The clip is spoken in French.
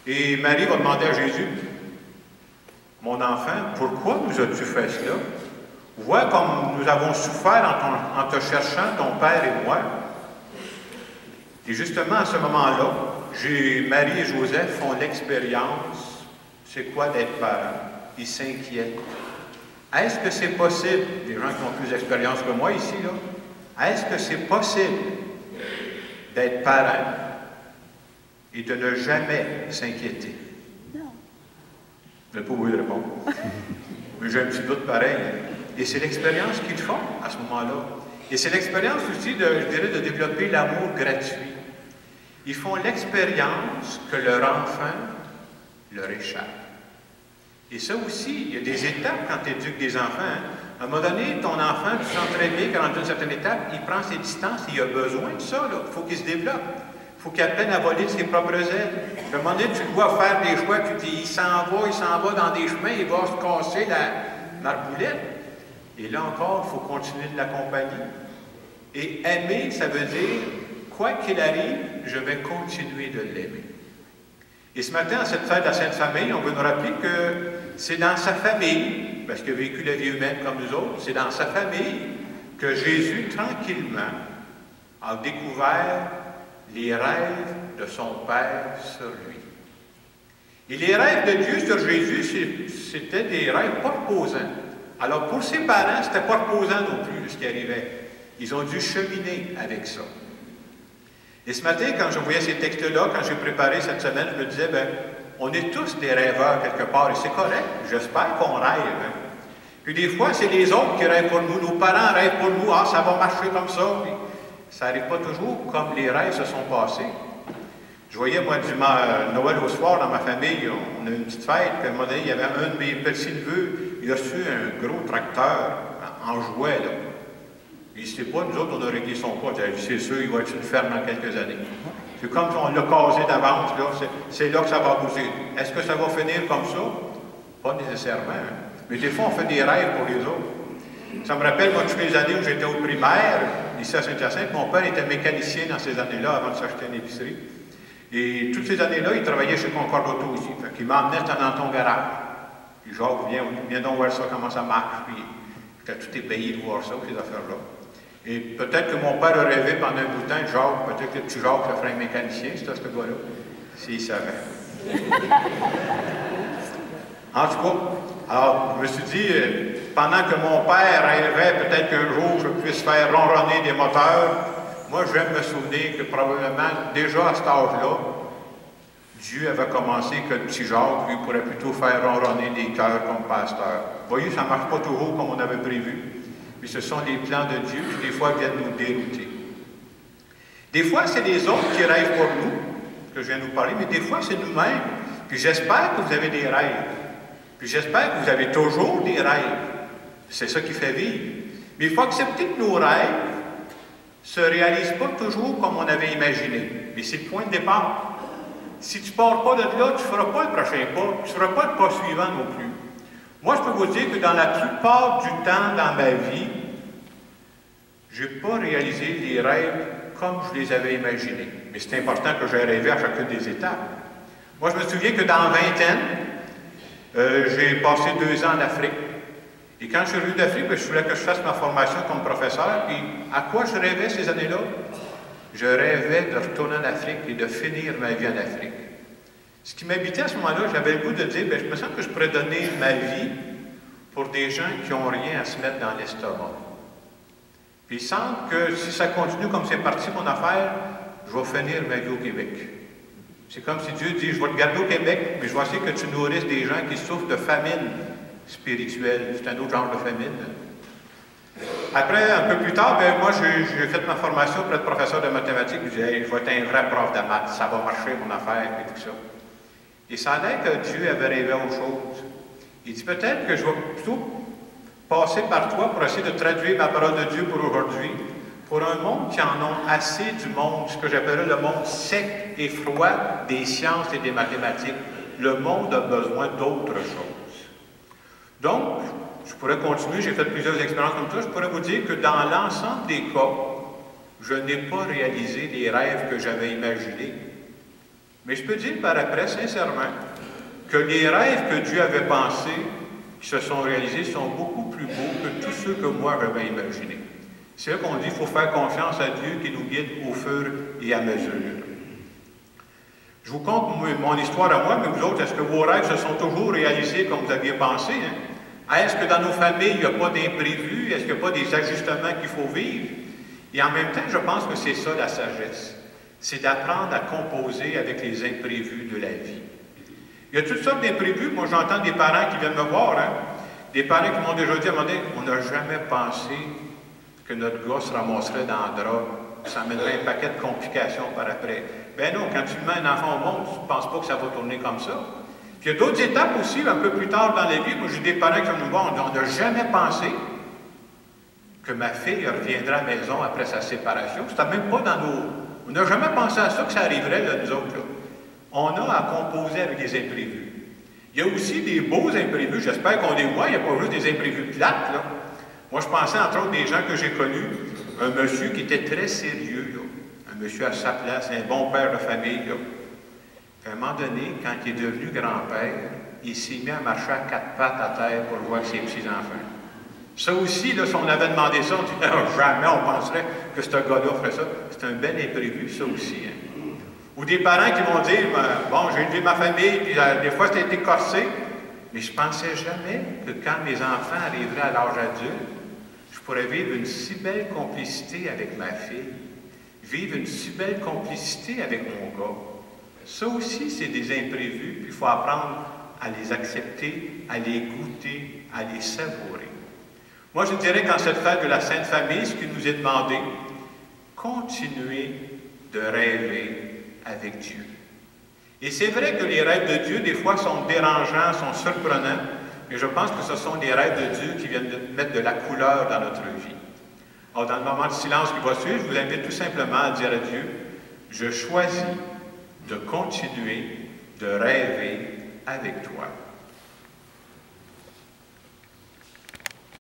Et Marie va demander à Jésus, mon enfant, pourquoi nous as-tu fait cela? Vois comme nous avons souffert en te cherchant, ton père et moi. Et justement, à ce moment-là, Marie et Joseph font l'expérience, c'est quoi d'être parents? Ils s'inquiètent. Est-ce que c'est possible, des gens qui ont plus d'expérience que moi ici, là, est-ce que c'est possible d'être parent et de ne jamais s'inquiéter? Non. Vous n'avez pas voulu répondre. Mais j'ai un petit doute pareil. Et c'est l'expérience qu'ils font à ce moment-là. Et c'est l'expérience aussi, je dirais, de développer l'amour gratuit. Ils font l'expérience que leur enfant leur échappe. Et ça aussi, il y a des étapes quand tu éduques des enfants. Hein. À un moment donné, ton enfant, tu sens très bien qu'à une certaine étape, il prend ses distances, il a besoin de ça. Il faut qu'il se développe. Il faut qu'il apprenne à voler de ses propres ailes. À un moment donné, tu le vois faire des choix, tu dis, il s'en va dans des chemins, il va se casser la marboulette. Et là encore, il faut continuer de l'accompagner. Et aimer, ça veut dire, quoi qu'il arrive, je vais continuer de l'aimer. Et ce matin, à cette fête de la Sainte Famille, on veut nous rappeler que c'est dans sa famille, parce qu'il a vécu la vie humaine comme nous autres, c'est dans sa famille que Jésus, tranquillement, a découvert les rêves de son Père sur lui. Et les rêves de Dieu sur Jésus, c'était des rêves pas reposants. Alors, pour ses parents, c'était pas reposant non plus, ce qui arrivait. Ils ont dû cheminer avec ça. Et ce matin, quand je voyais ces textes-là, quand j'ai préparé cette semaine, je me disais, bien, on est tous des rêveurs quelque part, et c'est correct. J'espère qu'on rêve. Hein. Puis des fois, c'est les autres qui rêvent pour nous. Nos parents rêvent pour nous. Ah, ça va marcher comme ça. Puis ça n'arrive pas toujours comme les rêves se sont passés. Je voyais, moi, du Noël au soir, dans ma famille, on a une petite fête, puis à un moment donné, il y avait un de mes petits-neveux, il a reçu un gros tracteur en jouet, là. Il ne sait pas, nous autres, on a réglé son cas. C'est sûr, il va être une ferme dans quelques années. C'est comme si on l'a casé d'avance, là. C'est là que ça va bouger. Est-ce que ça va finir comme ça? Pas nécessairement. Hein. Mais des fois, on fait des rêves pour les autres. Ça me rappelle, moi, toutes les années où j'étais au primaire, ici à Saint-Hyacinthe, mon père était mécanicien dans ces années-là, avant de s'acheter une épicerie. Et toutes ces années-là, il travaillait chez Concorde Auto ici. Fait qu'il m'emmenait dans ton garage. Puis Jacques, viens donc voir ça, comment ça marche. Puis j'étais tout ébahi de voir ça, ces affaires-là. Et peut-être que mon père a rêvé pendant un bout de temps, Jacques, peut-être que le petit Jacques ça ferait un mécanicien, c'était ce gars-là, s'il savait. En tout cas, alors, je me suis dit, pendant que mon père rêvait peut-être qu'un jour je puisse faire ronronner des moteurs, moi, je vais me souvenir que probablement, déjà à cet âge-là, Dieu avait commencé que le petit Jacques, lui, pourrait plutôt faire ronronner des cœurs comme pasteur. Vous voyez, ça ne marche pas toujours comme on avait prévu. Mais ce sont les plans de Dieu qui, des fois, viennent nous dérouter. Des fois, c'est les autres qui rêvent pour nous, que je viens de nous parler, mais des fois, c'est nous-mêmes. Puis j'espère que vous avez des rêves. Puis j'espère que vous avez toujours des rêves. C'est ça qui fait vivre. Mais il faut accepter que nos rêves ne se réalisent pas toujours comme on avait imaginé. Mais c'est le point de départ. Si tu ne pars pas de là, tu ne feras pas le prochain pas, tu ne feras pas le pas suivant non plus. Moi, je peux vous dire que dans la plupart du temps dans ma vie, je n'ai pas réalisé les rêves comme je les avais imaginés. Mais c'est important que j'ai rêvé à chacune des étapes. Moi, je me souviens que dans la vingtaine, j'ai passé 2 ans en Afrique. Et quand je suis revenu d'Afrique, je voulais que je fasse ma formation comme professeur. Puis, à quoi je rêvais ces années-là? Je rêvais de retourner en Afrique et de finir ma vie en Afrique. Ce qui m'habitait à ce moment-là, j'avais le goût de dire, bien, je me sens que je pourrais donner ma vie pour des gens qui n'ont rien à se mettre dans l'estomac. Puis il semble que si ça continue comme c'est parti mon affaire, je vais finir ma vie au Québec. C'est comme si Dieu dit, je vais te garder au Québec, mais je vais essayer que tu nourrisses des gens qui souffrent de famine spirituelle. C'est un autre genre de famine. Après, un peu plus tard, bien, moi, j'ai fait ma formation pour être professeur de mathématiques. Je disais, hey, je vais être un vrai prof de maths, ça va marcher mon affaire, et tout ça. Et ça a l'air que Dieu avait rêvé autre chose. Il dit peut-être que je vais plutôt passer par toi pour essayer de traduire ma parole de Dieu pour aujourd'hui, pour un monde qui en a assez du monde, ce que j'appellerais le monde sec et froid des sciences et des mathématiques. Le monde a besoin d'autre chose. Donc, je pourrais continuer, j'ai fait plusieurs expériences comme ça, je pourrais vous dire que dans l'ensemble des cas, je n'ai pas réalisé les rêves que j'avais imaginés. Mais je peux dire par après, sincèrement, que les rêves que Dieu avait pensés, qui se sont réalisés, sont beaucoup plus beaux que tous ceux que moi j'avais imaginés. C'est là qu'on dit qu'il faut faire confiance à Dieu qui nous guide au fur et à mesure. Je vous conte mon histoire à moi, mais vous autres, est-ce que vos rêves se sont toujours réalisés comme vous aviez pensé? Hein? Est-ce que dans nos familles, il n'y a pas d'imprévus? Est-ce qu'il n'y a pas des ajustements qu'il faut vivre? Et en même temps, je pense que c'est ça la sagesse. C'est d'apprendre à composer avec les imprévus de la vie. Il y a toutes sortes d'imprévus. Moi, j'entends des parents qui viennent me voir, hein? Des parents qui m'ont déjà dit à un moment donné, on n'a jamais pensé que notre gars se ramasserait dans le drap. Ça amènerait un paquet de complications par après. Ben non, quand tu mets un enfant au monde, tu ne penses pas que ça va tourner comme ça. Puis il y a d'autres étapes aussi, un peu plus tard dans la vie. Moi, j'ai des parents qui viennent me voir, on n'a jamais pensé que ma fille reviendrait à la maison après sa séparation. C'était même pas dans nos... On n'a jamais pensé à ça, que ça arriverait, là, nous autres. Là. On a à composer avec des imprévus. Il y a aussi des beaux imprévus. J'espère qu'on les voit. Il n'y a pas juste des imprévus plates, là. Moi, je pensais, entre autres, des gens que j'ai connus, un monsieur qui était très sérieux, là. Un monsieur à sa place, un bon père de famille, là. À un moment donné, quand il est devenu grand-père, il s'est mis à marcher à quatre pattes à terre pour voir ses petits-enfants. Ça aussi, là, si on avait demandé ça, on dirait, jamais on penserait que ce gars-là ferait ça. C'est un bel imprévu, ça aussi. Hein. Ou des parents qui vont dire, bon, j'ai élevé ma famille, puis des fois, c'était corsé, mais je ne pensais jamais que quand mes enfants arriveraient à l'âge adulte, je pourrais vivre une si belle complicité avec ma fille, vivre une si belle complicité avec mon gars. Ça aussi, c'est des imprévus, puis il faut apprendre à les accepter, à les goûter, à les savourer. Moi, je dirais qu'en cette fête de la Sainte Famille, ce qui nous est demandé, continuez de rêver avec Dieu. Et c'est vrai que les rêves de Dieu, des fois, sont dérangeants, sont surprenants, mais je pense que ce sont des rêves de Dieu qui viennent de mettre de la couleur dans notre vie. Alors, dans le moment de silence qui va suivre, je vous invite tout simplement à dire à Dieu, je choisis de continuer de rêver avec toi.